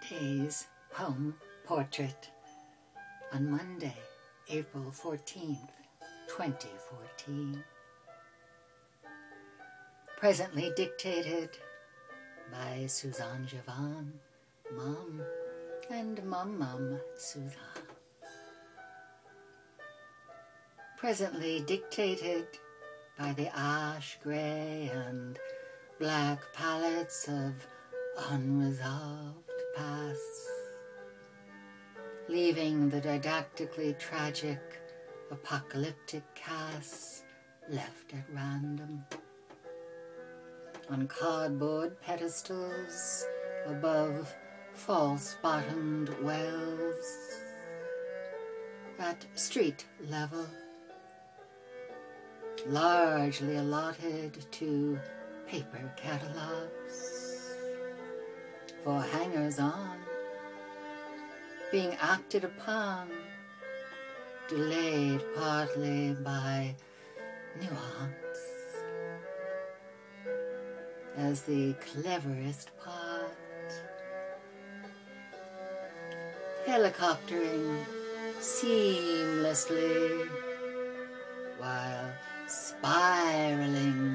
Today's poem portrait on Monday, April 14th, 2014. Presently dictated by Suzán Jiván, Mom, and Mum Suzán. Presently dictated by the ash grey and black palettes of unresolved past, leaving the didactically tragic apocalyptic casts left at random on cardboard pedestals above false-bottomed wells at street level, largely allotted to paper catalogs for hangers-on, being acted upon, delayed partly by nuance, as the cleverest part, helicoptering seamlessly while spiraling